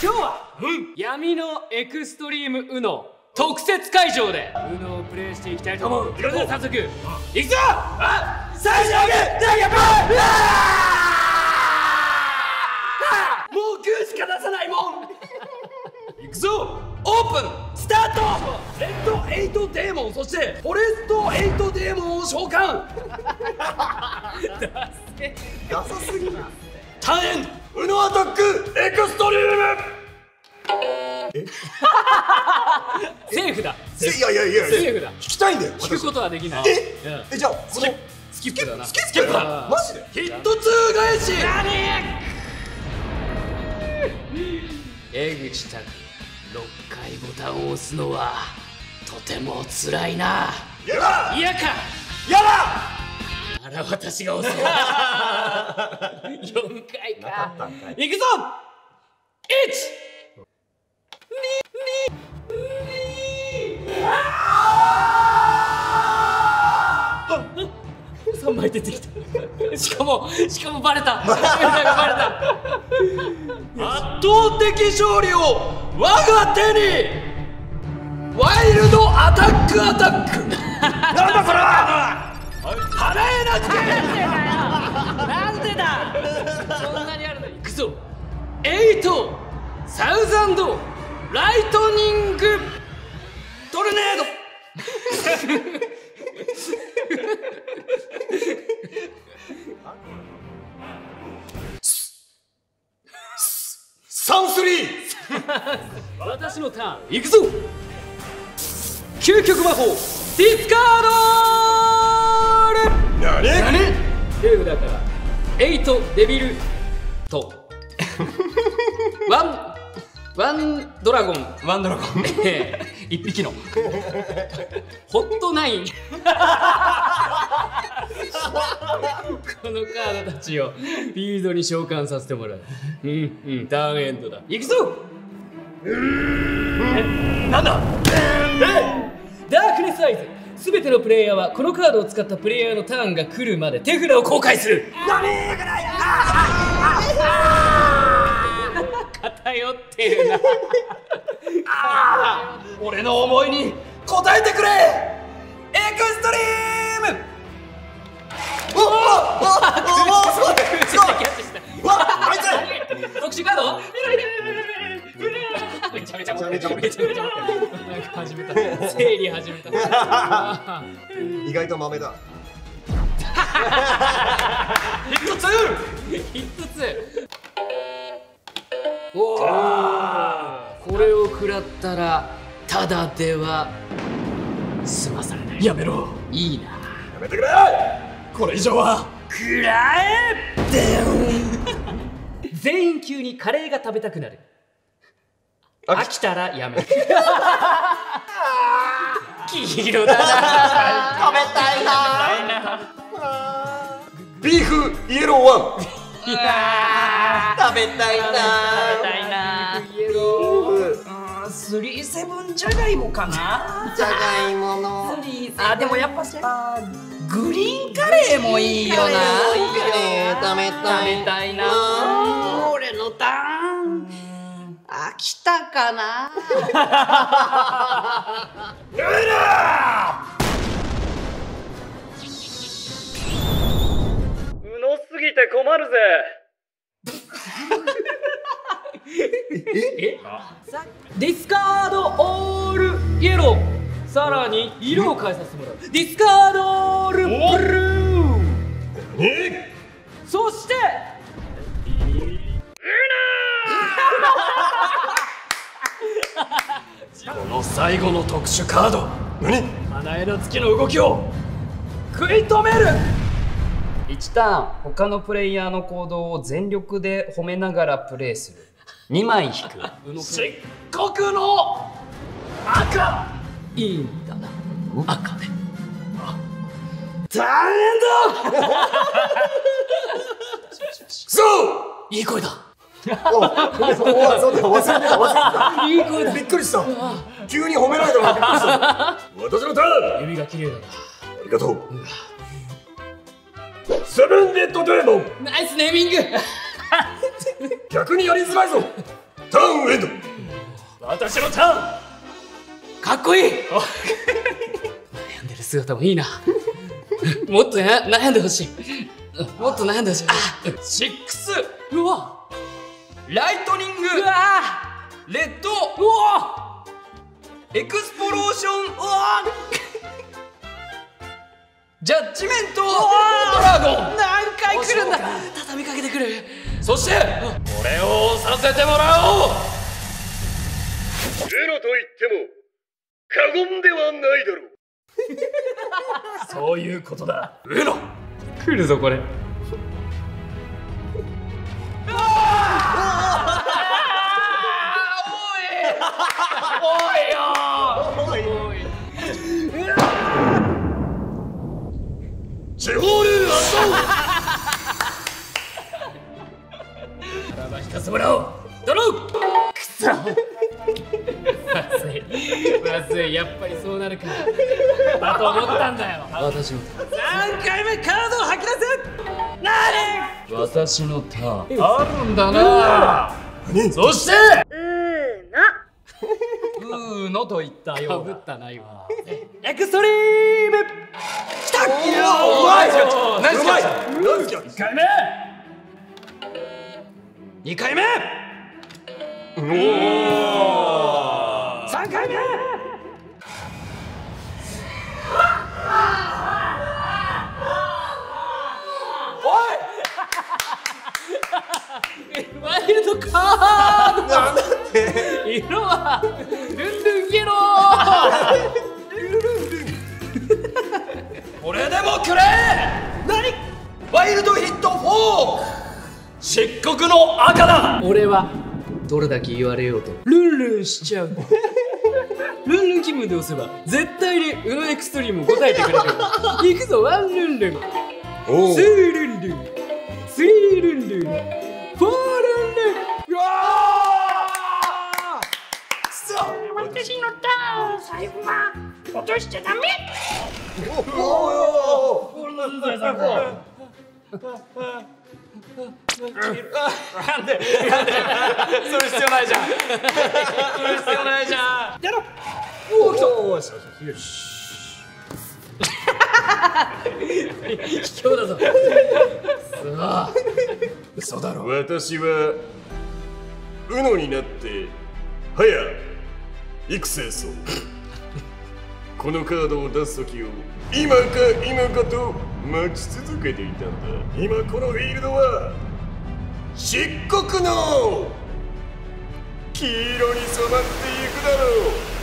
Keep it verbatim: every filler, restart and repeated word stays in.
今日は、うん、闇のエクストリームウノ特設会場でウノをプレイしていきたいと思う。それでは早速いくぞ。あ、最初上げダイヤブー。もうグーしか出さないもん。いくぞ。オープンスタート。レッドエイトデーモン、そしてフォレストエイトデーモンを召喚。ダサすぎる。ターンエンドウノアタックエクストリーム。えセーフだ。 いやいやいや、 セーフだ。 聞きたいんだよ。 聞くことはできない。 ええ、じゃあスキップスキップだな。 スキップだ。マジでヒットツー返し。江口拓ろっかいボタンを押すのはとても辛いな。 嫌だ。 嫌か。 嫌だ。 あら、私が押すわ。よんかいか。いくぞ。いちさんまい出てきた。しかもしかもバレた。バレた。圧倒的勝利を我が手に。ワイルドアタックアタック。なんだそれは。払えなくて。なんでだ。そんなにあるのに。いくぞ。エイトサウザンドライトニングトルネード。 サンスリー。 私のターンいくぞ。究極魔法ディスカードル。 なになに。 手札からエイトデビルとワンワンドラゴンワンドラゴン一匹のホットナイン。このカードたちをフィールドに召喚させてもらう。うんうん、ターンエンドだ。いくぞ。うーん、なんだ。ダークネスアイズ。すべてのプレイヤーはこのカードを使ったプレイヤーのターンが来るまで手札を公開する。何がない。偏ってるな。あー、俺の思いに応えてくれ。エクストリーム。 おおおお、すごいすごい。わ、あいつ特殊カード。めちゃめちゃめちゃめちゃめちゃなんか始めた。整理始めた。 意外と豆だ。 ヒットツー。ヒットツー。おお、これを食らったらただでは済まされない。やめろ。いいな。 やめてくれ。これ以上は食らえ。全員急にカレーが食べたくなる。飽きたらやめる。黄色だな。 食べたいな。ビーフイエローワン。 食べたいな。 食べたいな。 イエロー。スリーセブンじゃがいもかな。 じゃがいもの。 あ、でもやっぱさ、グリーンカレーもいいよな。 食べたい。 食べたいな。 俺のターン。飽きたかな。 ぬら。 うのすぎて困るぜ。え？ディスカードオールイエロー。さらに色を変えさせてもらう。ディスカードオールブルー。そしてこの最後の特殊カード。 何？ 花枝月の動きを食い止める。いちターン、他のプレイヤーの行動を全力で褒めながらプレイする。にまい引く。漆黒の赤。いいんだな、赤で。ターンエンド。 そう。 いい声だ。 お、そうだ、忘れてた、忘れてた。 いい声だ。 びっくりした。急に褒められたのがびっくりした。私のターン。 指が綺麗だな。 ありがとう。セブンレッドデーモン。 ナイスネーミング。 逆にやりづらいぞ。 ターンエンド。 私のターン。かっこいい。悩んでる姿もいいな。もっとや悩んでほしい。もっと悩んでほしい。シックス。うわ。 ライトニング。 うわ。 レッド。 うわ。 エクスプローション。うわ。ジャッジメント。ドラゴン。 何回来るんだ。畳みかけてくる。そしてこれをさせてもらおう。 ゼロと言っても過言ではないだろう。 そういうことだ。ウノ来るぞこれ。おいよ。 おいジェホールアッ引かせてもらおう。ドロー。くそ。まずいまずい、やっぱりそうなるかだと思ったんだよ。私のターン。さんかいめカードを吐き出せ。なに。私のターンあるんだな。そしてうーのと言ったようかぶったな今。 エクストリーム。きた。いやうまい。ナイスキャッチ。 ナイスキャッチ。 いっかいめ。 にかいめ。さんかいめ。 ワイルドカード。 なんで色はルンルンイエロー。 これでもくれ。何。ワイルドヒットフォー。漆黒の赤だ。 俺はどれだけ言われようとルンルンしちゃう。ルンルン気分で押せば絶対にウノエクストリームを答えてくれる。いくぞワンルンルン、ツールンルン、スリールンルン、フォールンルン。うわーくそ。 私のターン、最後は落としちゃダメ。 なんでなんでそれ必要ないじゃん。それ必要ないじゃん。やろ。おお来た。 よし。 卑怯だぞ。 嘘だろ。 私はウノになってはや幾世層。このカードを出す時を今か今かと待ち続けていたんだ。今このフィールドは漆黒の黄色に染まっていくだろう。